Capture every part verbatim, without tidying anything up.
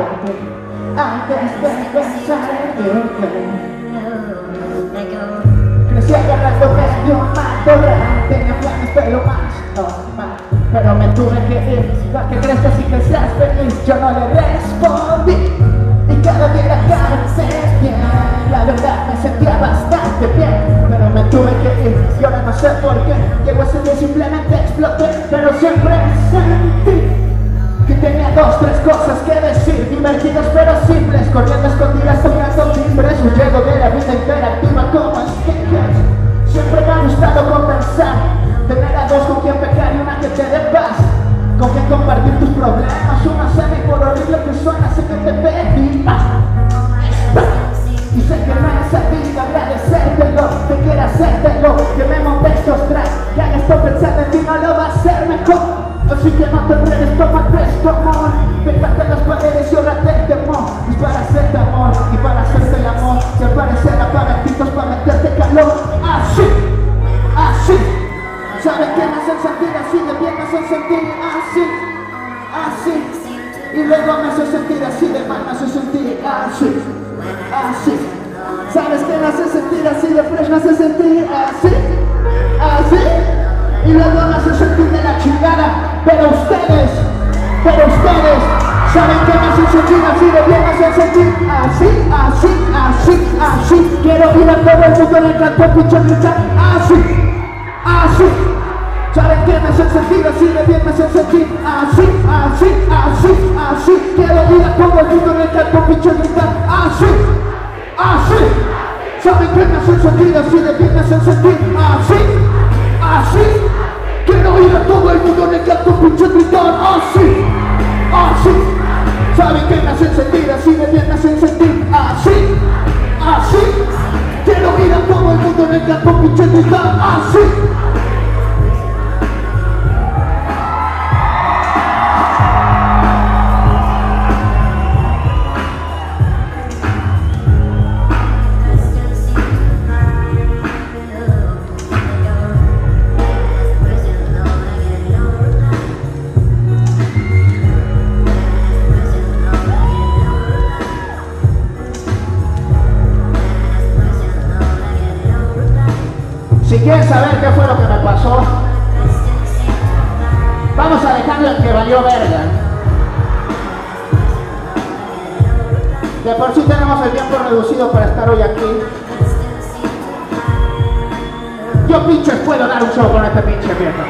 porque antes de pensar en irte crecí agarrando medio matorral, tenía planes pero más normal, pero me tuve que ir para que crezcas y que seas feliz. Yo no le respondí y cada día la cárcel bien, la verdad me sentía bastante bien, pero me tuve que ir y ahora no sé por qué. Llegó ese día y simplemente exploté, pero siempre sentí que tenía dos, tres cosas que decir, divertidas pero simples, corriendo escondidas, tocando timbres, huyendo de la vida interactiva como stickers. Siempre me ha gustado conversar, tener a dos con quien pecar y una que te dé paz, con quien compartir tus problemas. Una sabe por horrible que suena, sé que te pedí más. Y sé que no he sabido agradecértelo, que quiero hacértelo, que me monté estos tracks, que hagas esto pensando en ti no lo va a hacer mejor. Así que no te enredes, tómate esto, amor. Pégate las paredes y órate el temor. Es para hacerte amor y para hacerte el amor. Se aparecen aparatitos para meterte calor. Así, así. ¿Saben qué me hacen sentir así? De bien me hacen sentir así, así. Y luego me hace sentir así, de mal me hace sentir así, así. ¿Sabes qué me hace sentir así? De fresh me hace sentir así, así. Y luego me hace sentir de la chingada. Pero ustedes, pero ustedes saben que me hacen sentir así, de bien me hacen sentir así, así, así, así. Quiero ir a todo el mundo en el canto, pinche gritar así, así. Saben que me hacen sentir así, de bien me hacen sentir así, así, así, así. Quiero ir a todo el mundo en el canto, pinche gritar así, así. Saben que me hacen sentir así, de bien me hacen sentir así, así. Quiero ir a todo el mundo en el canto, pinche gritar así, así. Saben que me hacen sentir así, de bien me hacen sentir así, así. Quiero ir a todo el mundo en el canto, pinche gritar así. Si quieren saber qué fue lo que me pasó, vamos a dejarlo en que valió verga. De por sí tenemos el tiempo reducido para estar hoy aquí. Yo pinches puedo dar un show con este pinche mierda.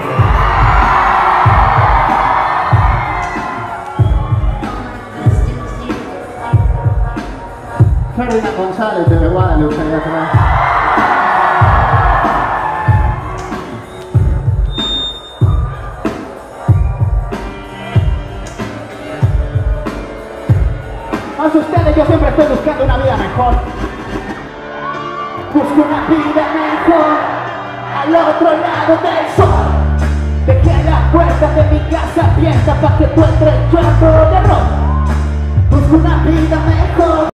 Ferdinand González de Guadalupe allá atrás. Más ustedes, yo siempre estoy buscando una vida mejor. Busco una vida mejor al otro lado del sol. Dejé la puerta de mi casa abierta para que tú entres, yo ando de rock. Busco una vida mejor.